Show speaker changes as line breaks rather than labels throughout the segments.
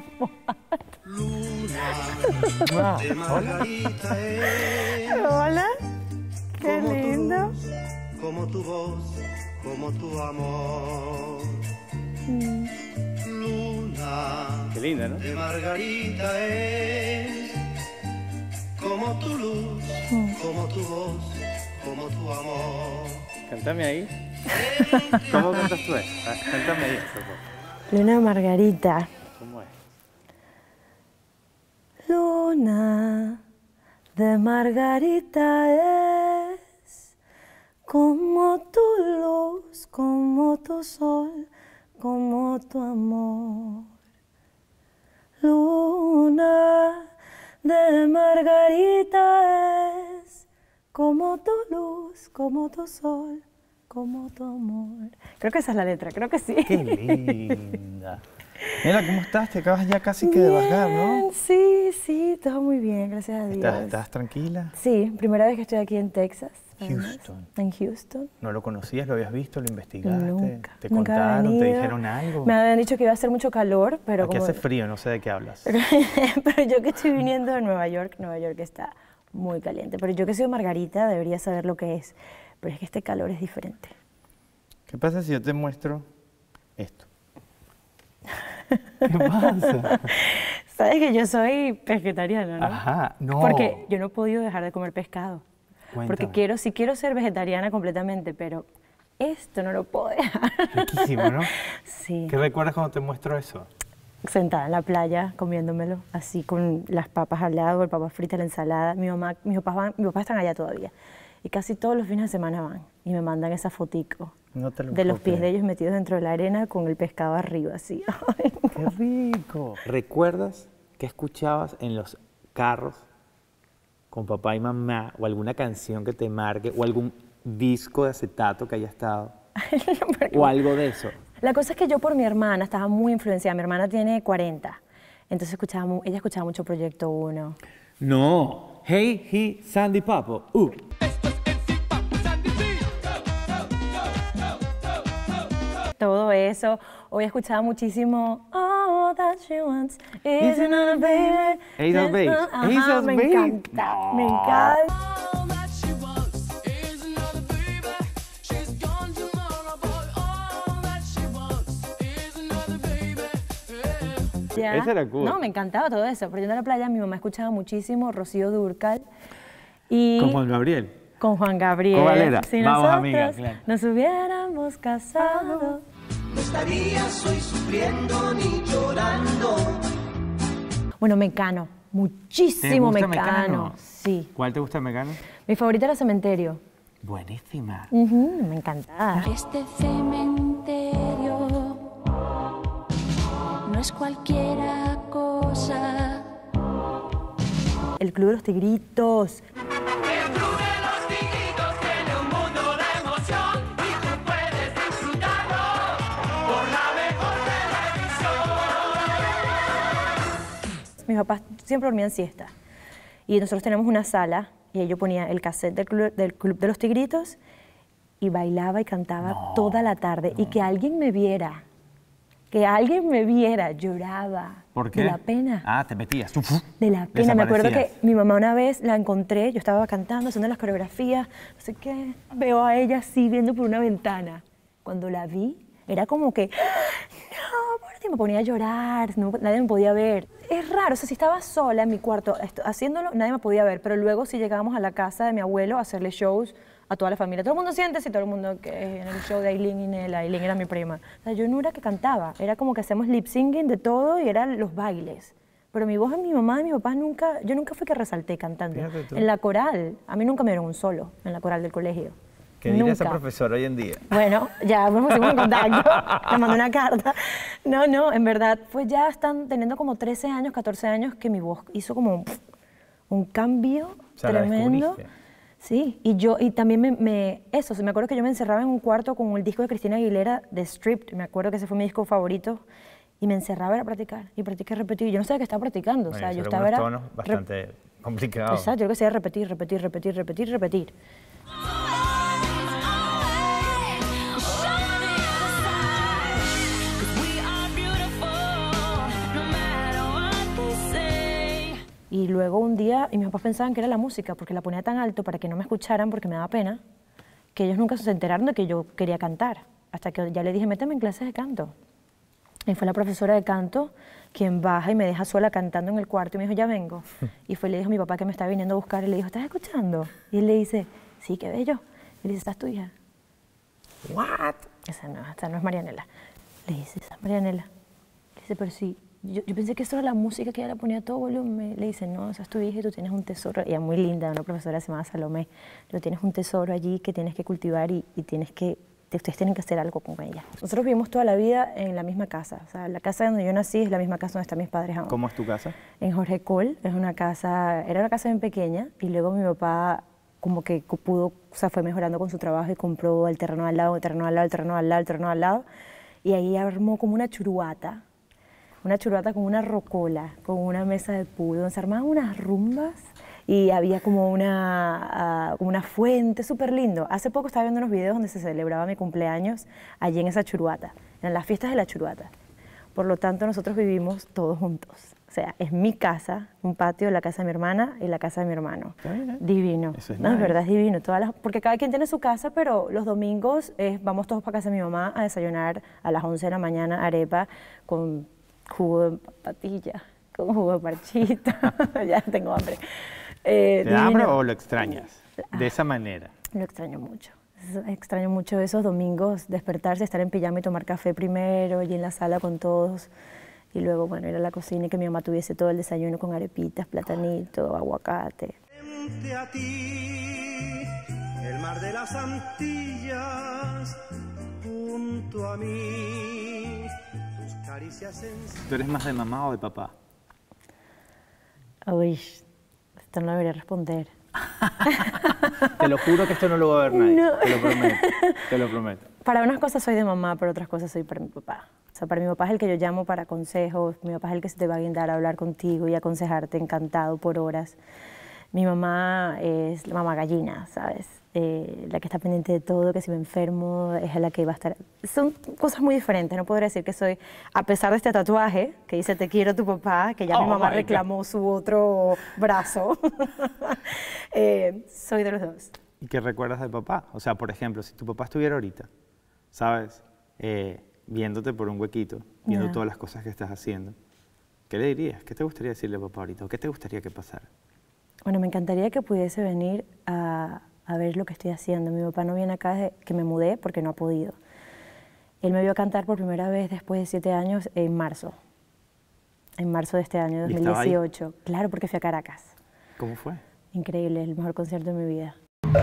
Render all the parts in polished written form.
Luna de margarita es.
Hola. Qué lindo.
Como tu voz, como tu amor. Luna.
Qué linda, ¿no?
De margarita es. Como tu luz, como tu voz, como tu amor.
Cántame ahí. ¿Cómo cantas tú eso? Cántame ahí, por favor.
Luna Margarita.
¿Cómo es?
Luna de margarita es como tu luz, como tu sol, como tu amor. Luna de margarita es como tu luz, como tu sol, como tu amor. Creo que esa es la letra, creo que sí.
¡Qué linda! Mira, ¿cómo estás? Te acabas ya casi que de bajar, ¿no?
Sí, todo muy bien, gracias a Dios.
¿Estás tranquila?
Sí, primera vez que estoy aquí en Texas.
Houston.
En Houston.
¿No lo conocías? ¿Lo habías visto? ¿Lo investigaste?
Nunca.
¿Te
Nunca había
contaron? ¿Te
venido.
dijeron algo?
Me habían dicho que iba a hacer mucho calor, pero
Aquí
como...
hace frío, no sé de qué hablas.
Pero yo que estoy viniendo de Nueva York está muy caliente. Pero yo que soy Margarita debería saber lo que es. Pero es que este calor es diferente.
¿Qué pasa si yo te muestro esto? ¿Qué pasa?
Sabes que yo soy vegetariana, ¿no?
Ajá, no.
Porque yo no he podido dejar de comer pescado.
Cuéntame.
Porque sí quiero ser vegetariana completamente, pero esto no lo puedo dejar.
Riquísimo, ¿no?
Sí.
¿Qué recuerdas cuando te muestro eso?
Sentada en la playa, comiéndomelo, así con las papas al lado, el papas fritas, la ensalada. Mi papá están allá todavía. Y casi todos los fines de semana van y me mandan esa fotico
No te lo
de los
puedo
pies de
creer.
ellos metidos dentro de la arena con el pescado arriba, así.
¡Qué rico!
¿Recuerdas qué escuchabas en los carros con papá y mamá o alguna canción que te marque o algún disco de acetato que haya estado o algo de eso?
La cosa es que yo por mi hermana estaba muy influenciada. Mi hermana tiene 40, entonces ella escuchaba mucho Proyecto 1.
No. Hey, he, Sandy Papo.
Todo eso. Hoy escuchaba muchísimo All That She Wants Is Another Baby.
Ace of Base.
Ajá,
Ace of
me
Base.
encanta,
No.
me encanta.
All that she wants is another baby. She's gone tomorrow, boy. All that she wants is another baby. Yeah.
Ya.
Esa era cool.
No, me encantaba todo eso. Pero yendo a la playa, mi mamá escuchaba muchísimo Rocío Dúrcal. Y
¿Con Juan Gabriel?
con Juan Gabriel.
¿Cuál era?
Si
Vamos,
nosotros
amiga, claro.
nos hubiéramos casado.
No estarías hoy sufriendo ni llorando.
Bueno, Mecano. Muchísimo
¿Te gusta
Mecano.
Mecano?
Sí.
¿Cuál te gusta, Mecano?
Mi favorita era Cementerio.
Buenísima.
Me encantaba.
Este cementerio no es cualquiera cosa.
El Club de los Tigritos. Mis papás siempre dormían siesta. Y nosotros tenemos una sala y ahí yo ponía el cassette del Club de los Tigritos y bailaba y cantaba toda la tarde. Y que alguien me viera, lloraba.
¿Por qué?
De la pena.
Ah, te metías.
De la pena. Me acuerdo que
Desaparecías.
mi mamá una vez la encontré, yo estaba cantando, haciendo las coreografías, no sé qué. Veo a ella así viendo por una ventana. Cuando la vi, era como que, no, por ti, me ponía a llorar, nadie me podía ver. Es raro, o sea, si estaba sola en mi cuarto haciéndolo, nadie me podía ver, pero luego si llegábamos a la casa de mi abuelo a hacerle shows a toda la familia, todo el mundo siéntese y todo el mundo que en el show de Aileen y Nela, Aileen era mi prima. O sea, yo no era que cantaba, era como que hacemos lip singing de todo y eran los bailes. Pero mi voz, mi mamá y mi papá yo nunca fui que resalté cantando.
Fíjate tú.
En la coral, a mí nunca me dieron un solo en la coral del colegio.
¿Qué diría esa
Nunca.
profesora hoy en día?
Bueno, ya nos pusimos en contacto, me mandó una carta. No, en verdad, pues ya están teniendo como 13 años, 14 años que mi voz hizo como un cambio
O sea, la
tremendo.
descubriste.
Sí, y también me acuerdo que yo me encerraba en un cuarto con el disco de Cristina Aguilera de Stripped, me acuerdo que ese fue mi disco favorito, y me encerraba a practicar, y practicar, repetir, yo no sabía que estaba practicando, o sea,
Bueno,
yo
son
estaba...
algunos tonos bastante complicados.
Exacto, yo lo que hacía era repetir.
We are beautiful, no matter
Y luego un día, y mis papás pensaban que era la música, porque la ponía tan alto para que no me escucharan, porque me daba pena, que ellos nunca se enteraron de que yo quería cantar. Hasta que ya le dije, méteme en clases de canto. Y fue la profesora de canto quien baja y me deja sola cantando en el cuarto y me dijo, ya vengo. Y fue y le dijo a mi papá que me estaba viniendo a buscar y le dijo, ¿estás escuchando? Y él le dice, sí, qué bello. Y le dice, ¿estás tu hija?
¿What?
Esa no es Marianela. Le dice, esa es Marianela. Le dice, pero sí, yo pensé que eso era la música que ella le ponía a todo volumen. Le dice, no, esa es tu hija y tú tienes un tesoro. Ella muy linda, una profesora se llama Salomé. Tú tienes un tesoro allí que tienes que cultivar y tienes que, ustedes tienen que hacer algo con ella. Nosotros vivimos toda la vida en la misma casa. O sea, la casa donde yo nací es la misma casa donde están mis padres ahora.
¿Cómo es tu casa?
En Jorge Col, es una casa, era una casa bien pequeña y luego mi papá como que pudo, o sea, fue mejorando con su trabajo y compró el terreno al lado, el terreno al lado, el terreno al lado, el terreno al lado y ahí armó como una churuata con una rocola, con una mesa de pool, donde se armaban unas rumbas y había como una fuente, súper lindo. Hace poco estaba viendo unos videos donde se celebraba mi cumpleaños allí en esa churuata, en las fiestas de la churuata. Por lo tanto, nosotros vivimos todos juntos. O sea, es mi casa, un patio, la casa de mi hermana y la casa de mi hermano. Divino.
Eso es
No, es
nice.
verdad, es divino. Porque cada quien tiene su casa, pero los domingos vamos todos para casa de mi mamá a desayunar a las 11 de la mañana arepa con jugo de patilla, con jugo de parchita. Ya tengo hambre.
¿Te da hambre
divino.
o lo extrañas? De esa manera.
Lo extraño mucho. Extraño mucho esos domingos, despertarse, estar en pijama y tomar café primero, y en la sala con todos. Y luego, bueno, ir a la cocina y que mi mamá tuviese todo el desayuno con arepitas, platanito, aguacate.
Frente a ti, el mar de las Antillas, junto a mí, tus caricias en...
¿Tú eres más de mamá o de papá?
Uy, esto no lo debería responder.
Te lo juro que esto no lo va a ver nadie.
No.
Te lo prometo. Te lo prometo.
Para unas cosas soy de mamá, para otras cosas soy para mi papá. O sea, para mi papá es el que yo llamo para consejos, mi papá es el que se te va a guindar a hablar contigo y aconsejarte encantado por horas. Mi mamá es la mamá gallina, ¿sabes? La que está pendiente de todo, que si me enfermo es la que va a estar... Son cosas muy diferentes, no podría decir que soy, a pesar de este tatuaje que dice te quiero tu papá, que ya mi
Oh
mamá
my God.
reclamó su otro brazo, soy de los dos.
¿Y qué recuerdas de papá? O sea, por ejemplo, si tu papá estuviera ahorita, ¿sabes? Viéndote por un huequito, viendo
Ya.
todas las cosas que estás haciendo, ¿qué le dirías? ¿Qué te gustaría decirle a papá ahorita? ¿O qué te gustaría que pasara?
Bueno, me encantaría que pudiese venir a ver lo que estoy haciendo. Mi papá no viene acá desde que me mudé porque no ha podido. Él me vio cantar por primera vez después de 7 años en marzo de este año,
¿Y estaba ahí?
2018. Claro, porque fui a Caracas.
¿Cómo fue?
Increíble, el mejor concierto de mi vida.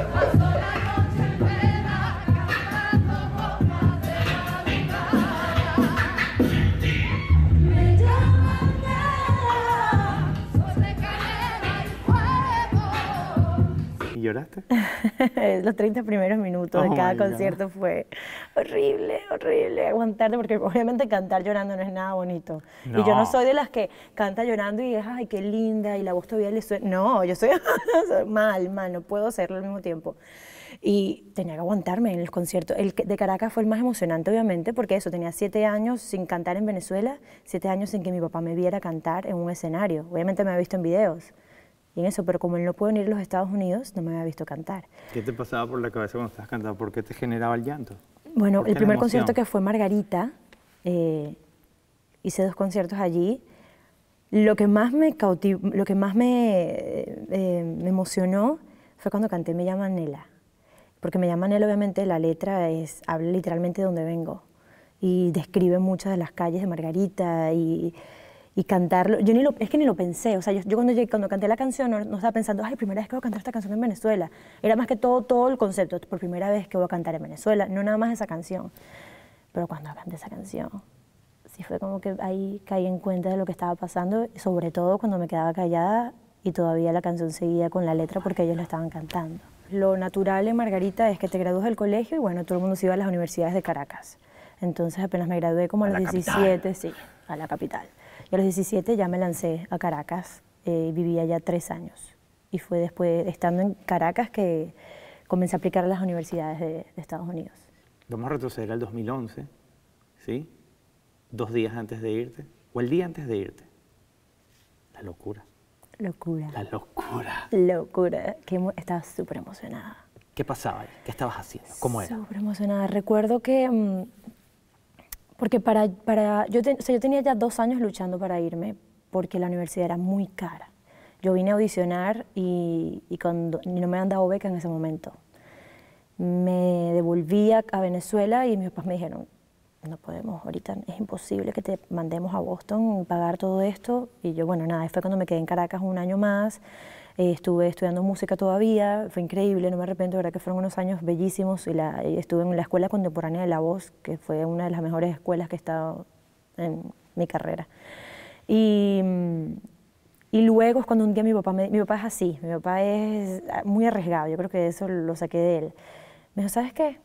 ¿Y lloraste?
Los 30 primeros minutos
Oh
de cada
my God.
concierto fue horrible, horrible aguantarte, porque obviamente cantar llorando no es nada bonito. Y yo no
No.
soy de las que canta llorando y es, ay, qué linda, y la voz todavía le suena. No, yo soy mal, no puedo hacerlo al mismo tiempo. Y tenía que aguantarme en los conciertos. El de Caracas fue el más emocionante, obviamente, porque eso, tenía 7 años sin cantar en Venezuela, 7 años sin que mi papá me viera cantar en un escenario. Obviamente me había visto en videos y en eso, pero como él no pudo venir a los Estados Unidos, no me había visto cantar.
¿Qué te pasaba por la cabeza cuando estabas cantando? ¿Por qué te generaba el llanto?
Bueno,
¿Por qué
el
la
primer
emoción?
concierto que fue Margarita, hice 2 conciertos allí. Lo que más me cautivó, lo que más me emocionó fue cuando canté Me llama Nela. Porque Me llama Nela, obviamente, la letra habla literalmente de donde vengo y describe muchas de las calles de Margarita y cantarlo. Yo es que ni lo pensé. O sea, yo cuando canté la canción no estaba pensando, ay, primera vez que voy a cantar esta canción en Venezuela. Era más que todo el concepto, por primera vez que voy a cantar en Venezuela, no nada más esa canción. Pero cuando canté esa canción, sí fue como que ahí caí en cuenta de lo que estaba pasando, sobre todo cuando me quedaba callada y todavía la canción seguía con la letra porque ellos la estaban cantando. Lo natural en Margarita es que te gradúas del colegio y bueno, todo el mundo se iba a las universidades de Caracas. Entonces apenas me gradué como a los 17, sí, a la capital. Y a los 17 ya me lancé a Caracas, viví allá 3 años. Y fue después, estando en Caracas, que comencé a aplicar a las universidades de Estados Unidos.
Vamos a retroceder al 2011, ¿sí? 2 días antes de irte, o el día antes de irte. La locura.
Locura.
La locura.
Locura. Estaba súper emocionada.
¿Qué pasaba ahí? ¿Qué estabas haciendo? ¿Cómo era?
Súper emocionada. Recuerdo que, porque o sea, yo tenía ya 2 años luchando para irme porque la universidad era muy cara. Yo vine a audicionar y no me habían dado beca en ese momento. Me devolví a Venezuela y mis papás me dijeron, no podemos, ahorita es imposible que te mandemos a Boston y pagar todo esto. Y yo, bueno, nada, fue cuando me quedé en Caracas 1 año más. Estuve estudiando música todavía, fue increíble, no me arrepiento, de verdad que fueron unos años bellísimos y estuve en la Escuela Contemporánea de La Voz, que fue una de las mejores escuelas que he estado en mi carrera. Y luego es cuando un día mi papá es así, mi papá es muy arriesgado, yo creo que eso lo saqué de él. Me dijo, ¿sabes qué?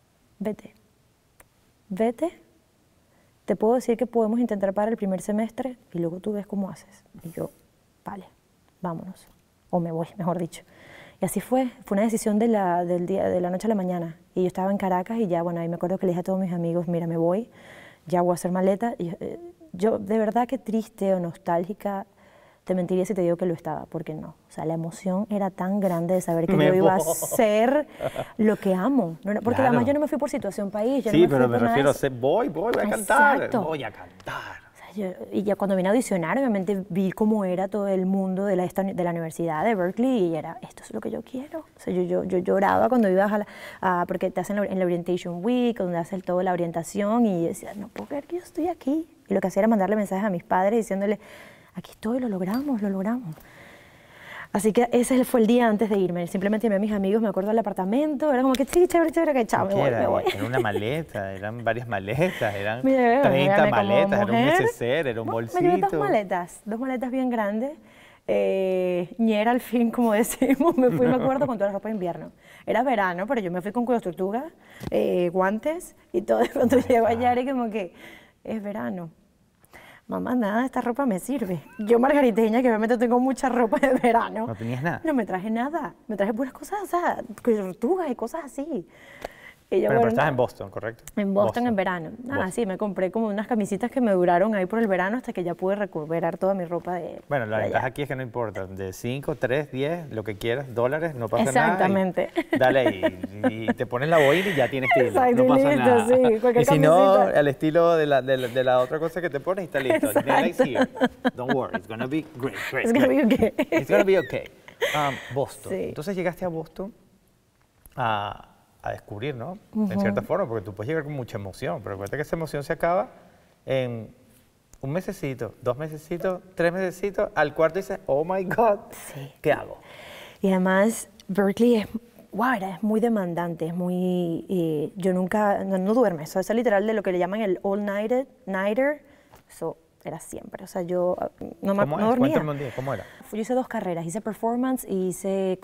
Vete, te puedo decir que podemos intentar para el primer semestre y luego tú ves cómo haces. Y yo, vale, vámonos. O me voy, mejor dicho. Y así fue una decisión de la noche a la mañana. Y yo estaba en Caracas y ya, bueno, ahí me acuerdo que le dije a todos mis amigos, mira, me voy, ya voy a hacer maleta. Y yo de verdad que triste o nostálgica, te mentiría si te digo que lo estaba, porque no. O sea, la emoción era tan grande de saber que yo iba a hacer lo que amo. Porque
Claro.
además yo no me fui por situación país. Yo
Sí,
no
pero
fui
me
por nada de
refiero a
eso.
ser, voy a cantar,
Exacto.
voy a cantar.
O sea, y ya cuando vine a audicionar, obviamente vi cómo era todo el mundo de la universidad de Berkeley y era, esto es lo que yo quiero. O sea, yo lloraba cuando ibas porque te hacen en la Orientation Week, donde hacen toda la orientación y decía, no puedo creer que yo estoy aquí. Y lo que hacía era mandarle mensajes a mis padres diciéndole, aquí estoy, lo logramos, lo logramos. Así que ese fue el día antes de irme. Simplemente llamé a mis amigos, me acuerdo del apartamento, era como que sí, chévere, que chao, me
¿Qué
voy,
era?
me voy.
Era una maleta, eran varias maletas, eran
Mira,
30
mírame como
maletas, era un
mujer.
neceser, era un
Me
bolsito.
llevé dos maletas bien grandes. Ñera al fin, como decimos, me fui, me acuerdo, con toda la ropa de invierno. Era verano, pero yo me fui con cuellos tortuga, guantes y todo. Cuando llego allá era como que es verano. Mamá, nada de esta ropa me sirve. Yo, margariteña, que obviamente tengo mucha ropa de verano.
¿No tenías nada?
No me traje nada. Me traje puras cosas, o sea, cuellos tortugas y cosas así. Y yo,
Pero
bueno,
estás
nada.
en Boston, ¿correcto?
En Boston en verano.
Boston.
Sí, me compré como unas camisitas que me duraron ahí por el verano hasta que ya pude recuperar toda mi ropa de
Bueno, la
de
ventaja
allá.
aquí es que no importa, de 5, 3, 10, lo que quieras, dólares, no pasa
Exactamente.
nada. Dale ahí, y te pones la boina y ya tienes estilo,
Exacto,
no pasa
listo,
nada.
sí, cualquier
Y si no,
camisita.
al estilo de la otra cosa que te pones y está listo. The light's here. Don't worry, it's gonna be great.
It's gonna be okay.
It's gonna be okay. Boston.
Sí.
Entonces llegaste a Boston a descubrir, ¿no? En cierta forma, porque tú puedes llegar con mucha emoción, pero recuerda que esa emoción se acaba en 1 mesecito, 2 mesecitos, 3 mesecitos, al cuarto dices, oh my God,
Sí.
¿qué hago?
Y además, Berkeley es muy demandante, es muy... yo nunca, no duermes, eso es literal de lo que le llaman el all-nighter, eso era siempre, o sea, yo no
¿Cómo es?
dormía.
Cuéntame un día, ¿cómo era?
Yo hice 2 carreras, hice performance y hice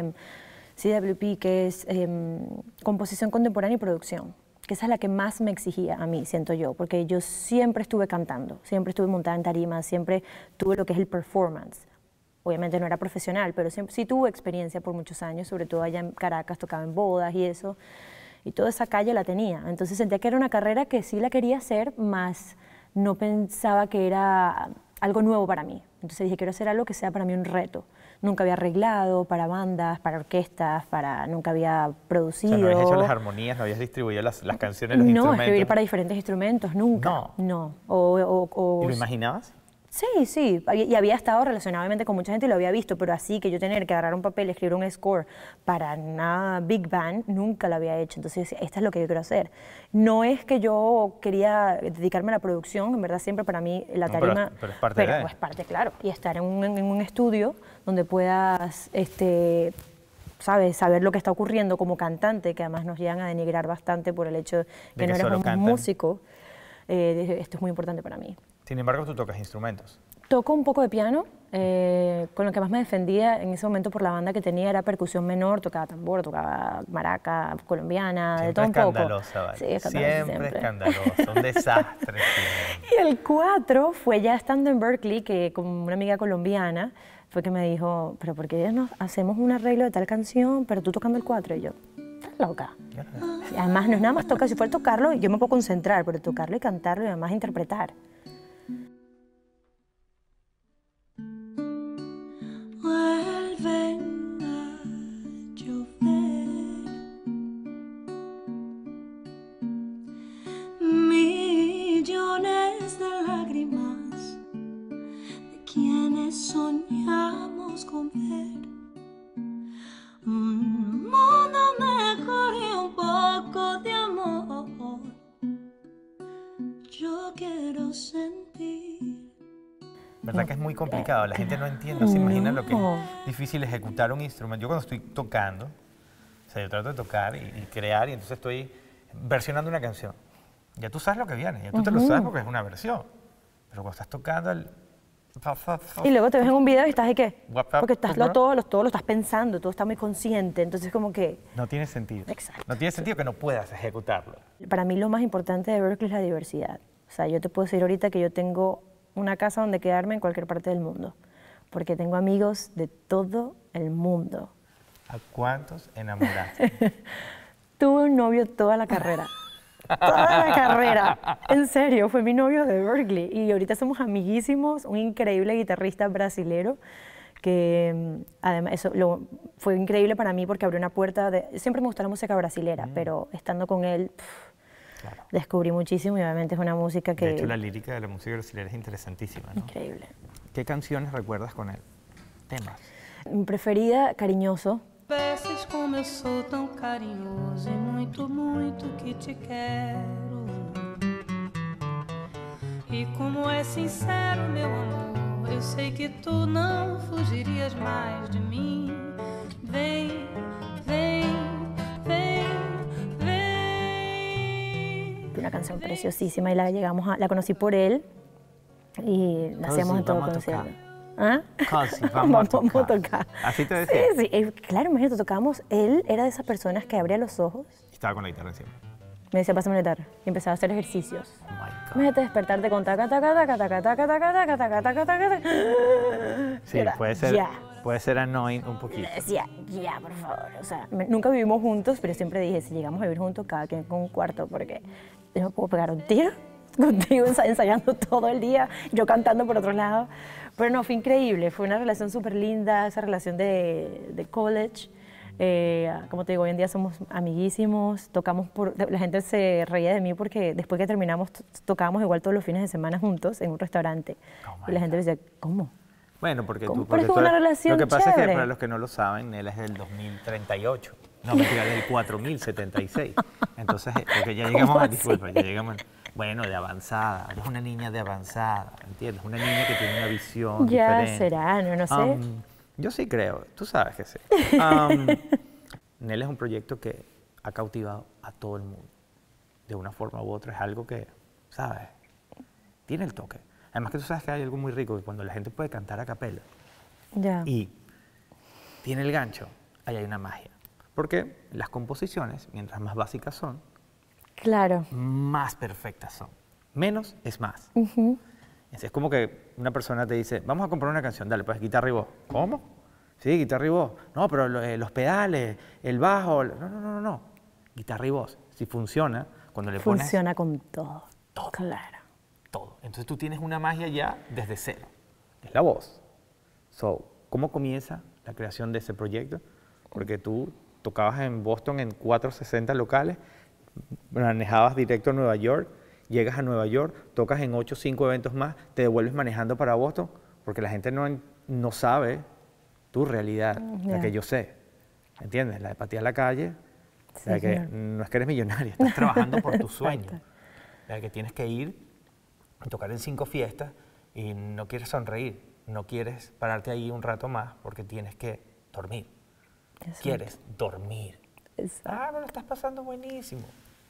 CWP, que es composición contemporánea y producción, que esa es la que más me exigía a mí, siento yo, porque yo siempre estuve cantando, siempre estuve montada en tarima, siempre tuve lo que es el performance. Obviamente no era profesional, pero siempre, sí tuve experiencia por muchos años, sobre todo allá en Caracas, tocaba en bodas y eso, y toda esa calle la tenía. Entonces sentía que era una carrera que sí la quería hacer, más no pensaba que era algo nuevo para mí. Entonces dije, quiero hacer algo que sea para mí un reto. Nunca había arreglado para bandas, para orquestas, nunca había
O
producido.
sea, no habías hecho las armonías, no habías distribuido las canciones, los
No,
instrumentos.
escribir para diferentes instrumentos, nunca.
No.
No.
¿Y lo imaginabas?
Sí, y había estado relacionado obviamente con mucha gente y lo había visto, pero así que yo tener que agarrar un papel y escribir un score para una big band, nunca lo había hecho. Entonces, yo decía, esta es lo que yo quiero hacer. No es que yo quería dedicarme a la producción, en verdad siempre para mí la
No, pero
tarima...
es parte de.
es parte, claro. Y estar en un estudio donde puedas, ¿sabes? Saber lo que está ocurriendo como cantante, que además nos llegan a denigrar bastante por el hecho de
que
que no eres
solo
un
cantan.
músico. Esto es muy importante para mí.
Sin embargo, tú tocas instrumentos.
Toco un poco de piano, con lo que más me defendía en ese momento por la banda que tenía era percusión menor, tocaba tambor, tocaba maraca colombiana, de todo
Siempre
un poco.
escandalosa, ¿vale?
Sí, escandalosa
Siempre escandalosa, un desastre. siempre.
Y el 4 fue ya estando en Berkeley, que con una amiga colombiana fue que me dijo, pero ¿por qué no hacemos un arreglo de tal canción, pero tú tocando el 4? Y yo, estás loca. Y además no es nada más tocar, si fuera tocarlo, yo me puedo concentrar, pero tocarlo y cantarlo y además interpretar.
soñamos con ver un mundo mejor y un poco de amor. Yo quiero sentir.
¿Verdad que es muy complicado? La gente no entiende, no se imagina lo que es difícil ejecutar un instrumento. Yo cuando estoy tocando, o sea, yo trato de tocar y crear, y entonces estoy versionando una canción. Ya tú sabes lo que viene, ya tú te lo sabes porque es una versión. Pero cuando estás tocando el...
Y luego te ves en un video y estás ahí, ¿qué?
WhatsApp,
Porque estás
WhatsApp.
todo lo estás pensando, todo está muy consciente, entonces como que...
No tiene sentido.
Exacto.
No tiene sentido que no puedas ejecutarlo.
Para mí lo más importante de Berkeley es la diversidad. O sea, yo te puedo decir ahorita que yo tengo una casa donde quedarme en cualquier parte del mundo, porque tengo amigos de todo el mundo.
¿A cuántos enamoraste?
Tuve un novio toda la carrera. Toda la carrera. En serio, fue mi novio de Berkeley. Y ahorita somos amiguísimos, un increíble guitarrista brasilero que además fue increíble para mí porque abrió una puerta de... Siempre me gustó la música brasilera, pero estando con él
Claro.
descubrí muchísimo y obviamente es una música que...
De hecho, la lírica de la música brasileña es interesantísima, ¿no?
Increíble.
¿Qué canciones recuerdas con él? Temas.
Mi preferida, Cariñoso.
Vezes como eu sou tão carinhoso e muito, muito que te quero. E como é sincero meu amor, eu sei que tu não fugirias mais de mim. Vem, vem, vem, vem.
Una canción preciosísima y la conocí por él y la hacíamos en todo
vamos a
concierto.
tocar.
¿Ah?
Casi, vamos a tocar. ¿Así te decía?
Sí, sí. Claro, imagínate, tocábamos. Él era de esas personas que abría los ojos,
Estaba con la guitarra encima.
me decía, pásame la guitarra, y empezaba a hacer ejercicios.
Oh my God.
Imagínate despertarte con taca, taca, taca, taca, taca, taca, taca, taca, taca, taca.
Sí,
Era,
puede
ya.
ser annoying un poquito.
Le decía, ya, por favor. O sea, nunca vivimos juntos, pero siempre dije, si llegamos a vivir juntos, cada quien con un cuarto, porque yo no puedo pegar un tiro contigo ensayando todo el día, yo cantando por otro lado. Pero no, fue increíble, fue una relación súper linda, esa relación de college. Como te digo, hoy en día somos amiguísimos, tocamos la gente se reía de mí porque después que terminamos tocábamos igual todos los fines de semana juntos en un restaurante.
Oh my
Y la gente me decía, ¿cómo?
Bueno, porque
¿Cómo?
tú...
Pero es
porque
una
tú-
relación
Lo que pasa es que
chévere.
para los que no lo saben, él es del 2038. No, mentira, del 4076. Entonces, porque ya llegamos
¿Cómo
a...
así?
Disculpa, ya llegamos... Bueno, de avanzada. Eres una niña de avanzada, ¿entiendes? Una niña que tiene una visión
Ya
diferente.
será, no sé.
Yo sí creo, tú sabes que sí. Nel es un proyecto que ha cautivado a todo el mundo. De una forma u otra es algo que, ¿sabes? Tiene el toque. Además que tú sabes que hay algo muy rico, que cuando la gente puede cantar a capela
Ya.
y tiene el gancho, ahí hay una magia. Porque las composiciones, mientras más básicas son,
Claro.
más perfectas son. Menos es más. Es como que una persona te dice, vamos a comprar una canción, dale, pues guitarra y voz. ¿Cómo? Sí, guitarra y voz. No, pero los pedales, el bajo, no. Guitarra y voz. Si funciona, cuando le pones
Funciona con todo. Todo. Claro.
todo. Entonces tú tienes una magia ya desde cero. Es la voz. ¿Cómo comienza la creación de ese proyecto? Porque tú tocabas en Boston en 460 locales, manejabas directo a Nueva York, llegas a Nueva York, tocas en 8 o 5 eventos más, te devuelves manejando para Boston, porque la gente no sabe tu realidad, la
Ya.
que yo sé. ¿Entiendes? La de patear la calle,
Sí,
la de que
señor.
no es que eres millonaria, estás trabajando por tu sueño.
Exacto.
La de que tienes que ir a tocar en 5 fiestas y no quieres sonreír, no quieres pararte ahí un rato más porque tienes que dormir.
Exacto.
Quieres dormir.
Exacto.
Ah, me lo estás pasando buenísimo.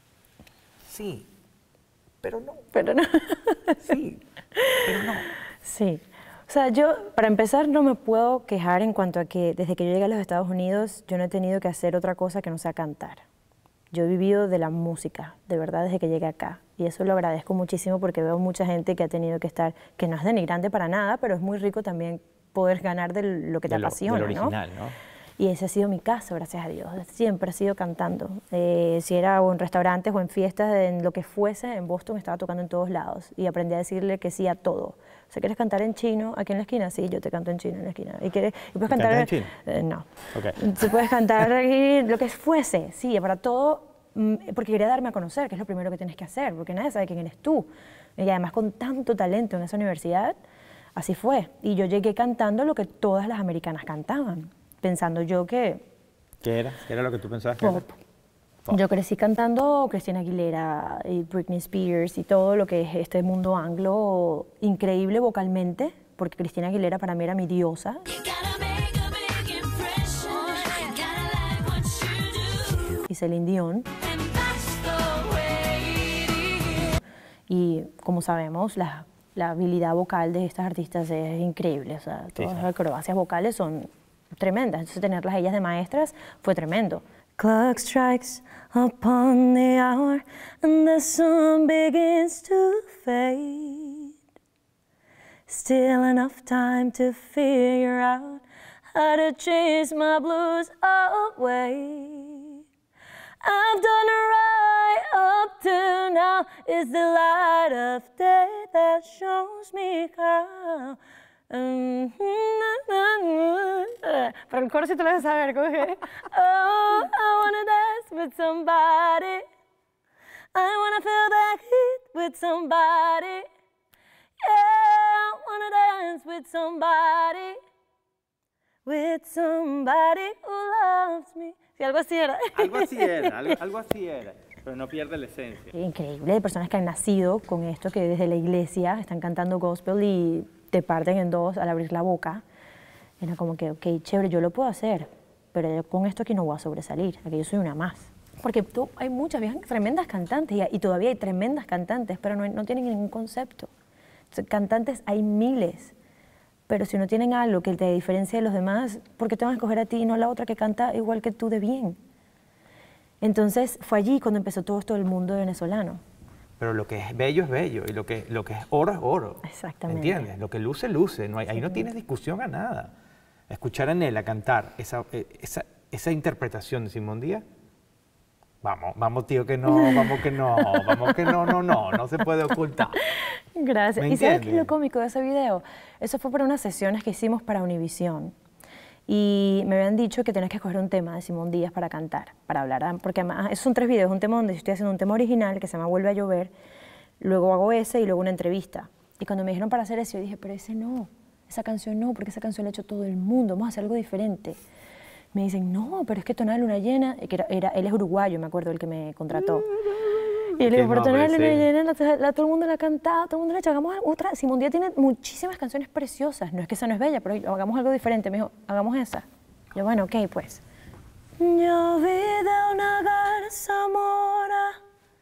Sí, pero no.
Pero no.
Sí, pero no.
Sí. O sea, yo, para empezar, no me puedo quejar en cuanto a que desde que yo llegué a los Estados Unidos, yo no he tenido que hacer otra cosa que no sea cantar. Yo he vivido de la música, de verdad, desde que llegué acá. Y eso lo agradezco muchísimo porque veo mucha gente que ha tenido que estar, que no es denigrante para nada, pero es muy rico también poder ganar de lo que te apasiona,
de lo
¿no?
original, ¿no?
Y ese ha sido mi caso, gracias a Dios. Siempre ha sido cantando. Si era o en restaurantes o en fiestas, en lo que fuese, en Boston estaba tocando en todos lados. Y aprendí a decirle que sí a todo. O sea, ¿quieres cantar en chino aquí en la esquina? Sí, yo te canto en chino en la esquina. ¿Y puedes cantar
cantas en chino?
No.
Ok.
Si puedes cantar aquí, lo que fuese. Sí, para todo, porque quería darme a conocer, que es lo primero que tienes que hacer, porque nadie sabe quién eres tú. Y además con tanto talento en esa universidad, así fue. Y yo llegué cantando lo que todas las americanas cantaban, pensando yo que
¿Qué era? ¿Qué era lo que tú pensabas que era?
pop. Yo crecí cantando Christina Aguilera y Britney Spears y todo lo que es este mundo anglo, increíble vocalmente, porque Christina Aguilera para mí era mi diosa. Y Celine Dion. Y como sabemos, la habilidad vocal de estas artistas es increíble. O sea, todas las acrobacias vocales son tremendas. Entonces tenerlas ellas de maestras fue tremendo. Clock strikes upon the hour and the sun begins to fade. Still enough time to figure out how to chase my blues away. I've done right up to now. It's the light of day that shows me how. Pero el coro sí te lo vas a saber, ¿cómo es? Oh, I wanna dance with somebody. I wanna feel that heat with somebody. Yeah, I wanna dance with somebody. With somebody who loves me. Sí, algo así era.
Algo así era, algo así era, pero no pierde la esencia.
Increíble, hay personas que han nacido con esto, que desde la iglesia están cantando gospel y te parten en dos al abrir la boca. Era como que, ok, chévere, yo lo puedo hacer, pero yo con esto aquí no voy a sobresalir, aquí yo soy una más. Porque hay muchas viejas tremendas cantantes y todavía hay tremendas cantantes, pero no tienen ningún concepto. Entonces, cantantes hay miles, pero si no tienen algo que te diferencie de los demás, ¿por qué te van a escoger a ti y no a la otra que canta igual que tú de bien? Entonces fue allí cuando empezó todo esto del mundo venezolano.
Pero lo que es bello y lo que es oro es oro.
Exactamente.
¿Entiendes? Lo que luce, luce. No hay, ahí no tienes discusión a nada. Escuchar a Nela cantar esa interpretación de Simón Díaz, vamos tío, que no, vamos que no se puede ocultar.
Gracias.
¿Me
¿Y sabes qué es lo
entiendes?
cómico de ese video? Eso fue para unas sesiones que hicimos para Univisión. Y me habían dicho que tenías que escoger un tema de Simón Díaz para cantar, para hablar. Porque además, esos son 3 videos. Un tema donde estoy haciendo un tema original que se llama Vuelve a llover. Luego hago ese y luego una entrevista. Y cuando me dijeron para hacer eso, yo dije, pero ese no. Esa canción no, porque esa canción la ha hecho todo el mundo. Vamos a hacer algo diferente. Me dicen, no, pero es que Tonada de Luna Llena, que él es uruguayo, me acuerdo, el que me contrató. Y yo le digo, pero Tonada de Luna Llena, todo el mundo la ha cantado, todo el mundo la ha hecho, hagamos otra. Simón Díaz tiene muchísimas canciones preciosas, no es que esa no es bella, pero hagamos algo diferente. Me dijo, hagamos esa. Yo, bueno, ok, pues. Yo vi de una garza mora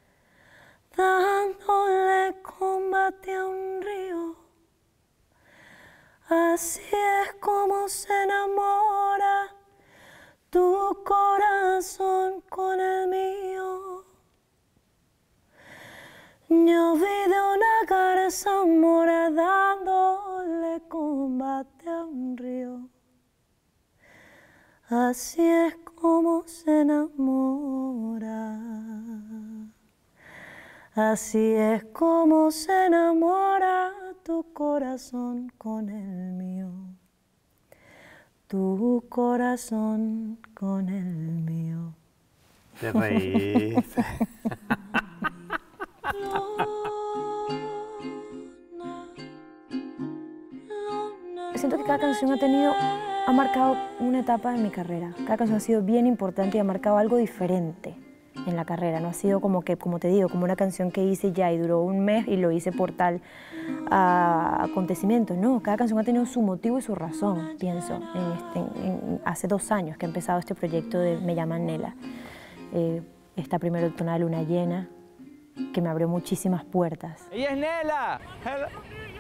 dándole combate a un río. Así es como se enamora tu corazón con el mío. Yo vi de una garza mora dándole combate a un río. Así es como se enamora. Así es como se enamora tu corazón con el mío. Tu corazón con el mío.
Te reíste.
Siento que cada canción ha marcado una etapa de mi carrera. Cada canción ha sido bien importante y ha marcado algo diferente en la carrera. No ha sido como que, como te digo, como una canción que hice ya y duró un mes y lo hice por tal acontecimiento. No, cada canción ha tenido su motivo y su razón, pienso, hace 2 años que he empezado este proyecto de Me llaman Nela. Esta primero Tonada de Luna Llena, que me abrió muchísimas puertas.
¡Ella es Nela! Hello.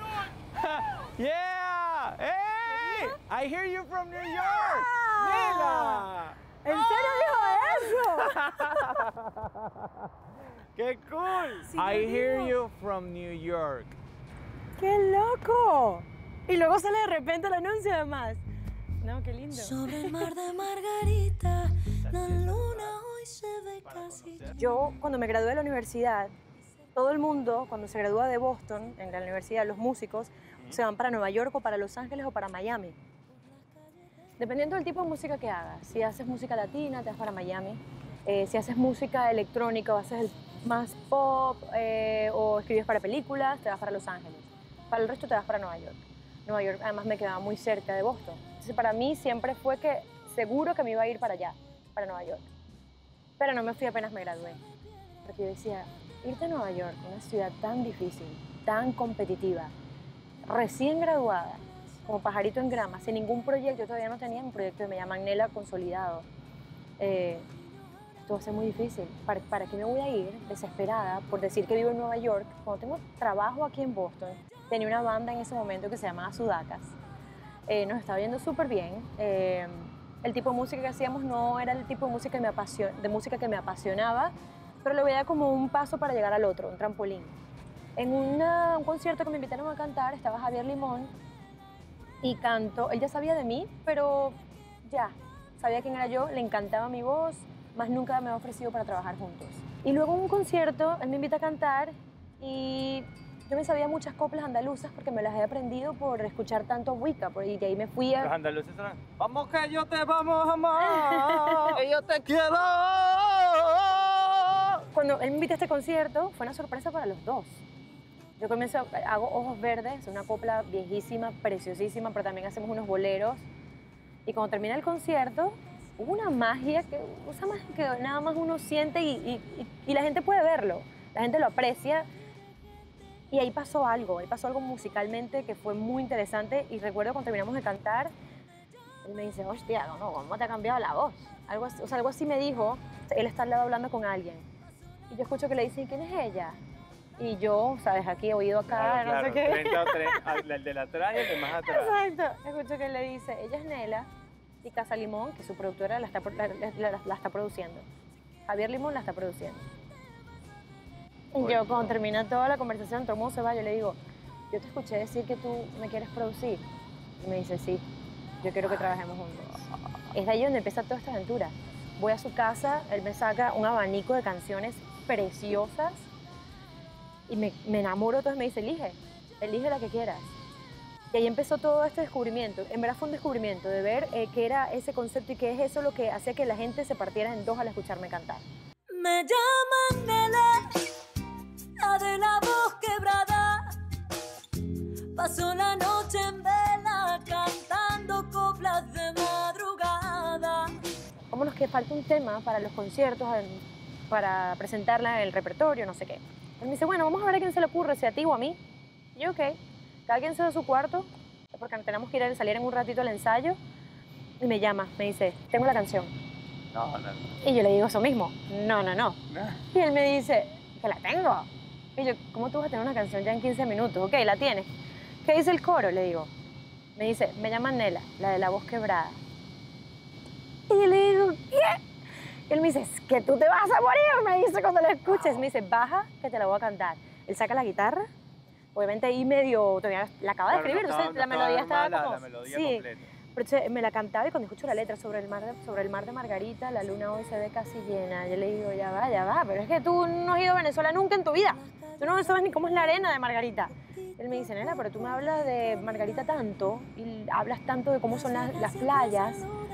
Yeah! ¡Hey! I hear you from New York! ¡Nela!
¿En serio dijo eso?
¡Qué cool!
Sí,
I
lo
hear
digo.
you from New York.
¡Qué loco! Y luego sale de repente el anuncio además. No, qué lindo.
Sobre el mar de Margarita, la luna hoy se ve casi.
Yo, cuando me gradué de la universidad, todo el mundo, cuando se gradúa de Boston, en la universidad, los músicos, se van para Nueva York o para Los Ángeles o para Miami. Dependiendo del tipo de música que hagas. Si haces música latina, te vas para Miami. Si haces música electrónica o haces más pop o escribes para películas, te vas para Los Ángeles. Para el resto te vas para Nueva York. Nueva York además me quedaba muy cerca de Boston. Entonces para mí siempre fue que seguro que me iba a ir para allá, para Nueva York. Pero no me fui apenas me gradué. Porque yo decía, irte a Nueva York, una ciudad tan difícil, tan competitiva, recién graduada, como pajarito en grama, sin ningún proyecto, yo todavía no tenía un proyecto de Me Llaman Nela consolidado. Esto va a ser muy difícil. ¿Para qué me voy a ir desesperada por decir que vivo en Nueva York cuando tengo trabajo aquí en Boston? Tenía una banda en ese momento que se llamaba Sudacas. Nos estaba yendo súper bien. El tipo de música que hacíamos no era el tipo de música que me apasionaba, pero lo veía como un paso para llegar al otro, un trampolín. En un concierto que me invitaron a cantar estaba Javier Limón y canto. Él ya sabía de mí, pero ya sabía quién era yo, le encantaba mi voz, más nunca me ha ofrecido para trabajar juntos. Y luego en un concierto, él me invita a cantar y yo me sabía muchas coplas andaluzas porque me las he aprendido por escuchar tanto Wicca, y de ahí me fui a...
Los andaluces son, vamos que yo te vamos a amar, que yo te quiero.
Cuando él me invita a este concierto, fue una sorpresa para los dos. Yo hago Ojos Verdes, una copla viejísima, preciosísima, pero también hacemos unos boleros. Y cuando termina el concierto, hubo una magia que nada más uno siente y la gente puede verlo, la gente lo aprecia. Y ahí pasó algo musicalmente que fue muy interesante. Y recuerdo cuando terminamos de cantar, él me dice, hostia, ¿cómo te ha cambiado la voz? Algo así me dijo. Él está al lado hablando con alguien. Y yo escucho que le dicen, ¿quién es ella? Y yo, ¿sabes? Aquí, oído acá, no sé qué.
El de atrás y el de más atrás.
Exacto. Escucho que le dice, ella es Nela y Casa Limón, que su productora la está produciendo. Javier Limón la está produciendo. Y yo, cuando termina toda la conversación, todo el mundo se va, yo le digo, yo te escuché decir que tú me quieres producir. Y me dice, sí, yo quiero que trabajemos juntos. Es de ahí donde empieza toda esta aventura. Voy a su casa, él me saca un abanico de canciones preciosas y me enamoro, entonces me dice, elige la que quieras. Y ahí empezó todo este descubrimiento. En verdad fue un descubrimiento de ver qué era ese concepto y qué es eso lo que hacía que la gente se partiera en dos al escucharme cantar.
Me llaman Nela, la de la voz quebrada. Pasó la noche en vela cantando coplas de madrugada.
Vámonos que falta un tema para los conciertos, para presentarla en el repertorio, no sé qué. Él me dice, bueno, vamos a ver a quién se le ocurre, si a ti o a mí. Y yo, ok. Cada quien se va a su cuarto, porque tenemos que salir en un ratito al ensayo. Y me llama, me dice, tengo la canción.
No.
Y yo le digo eso mismo, no. Y él me dice, que la tengo. Y yo, ¿cómo tú vas a tener una canción ya en 15 minutos? Ok, la tienes. ¿Qué dice el coro? Le digo. Me dice, me llaman Nela, la de la voz quebrada. Y yo le digo, ¿qué? Y él me dice, es que tú te vas a morir, me dice cuando la escuches. Me dice, baja, que te la voy a cantar. Él saca la guitarra, obviamente ahí medio, todavía la acaba de escribir, entonces la melodía estaba como...
La melodía
sí,
completa.
pero entonces me la cantaba y cuando escucho la letra sobre el mar de Margarita, la luna hoy se ve casi llena. Yo le digo, ya va, pero es que tú no has ido a Venezuela nunca en tu vida. Tú no sabes ni cómo es la arena de Margarita. Él me dice, Nela, pero tú me hablas de Margarita tanto y hablas tanto de cómo son las playas,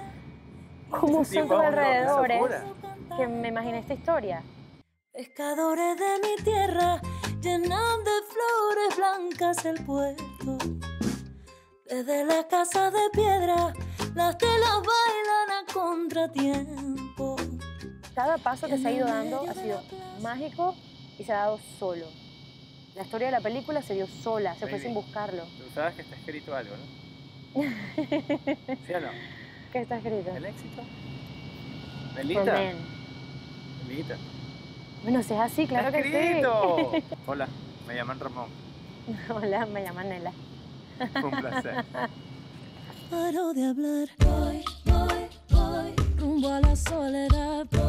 cómo son tus alrededores, que me imaginé esta historia.
Pescadores de mi tierra llenan de flores blancas el puerto. Desde las casas de piedra las telas bailan a contratiempo.
Cada paso que se ha ido dando ha sido mágico y se ha dado solo. La historia de la película se dio sola, se fue sin buscarlo.
Tú sabes que está escrito algo, ¿no? ¿Sí o no?
¿Qué está escrito?
¿El éxito?
For
¿Melita?
Men.
Melita.
Bueno, si es así, claro
¡Está
que
escrito! Hola, me llaman Ramón.
sí. Hola, me llaman Nela.
Un placer.
Paro de hablar, voy rumbo a la soledad.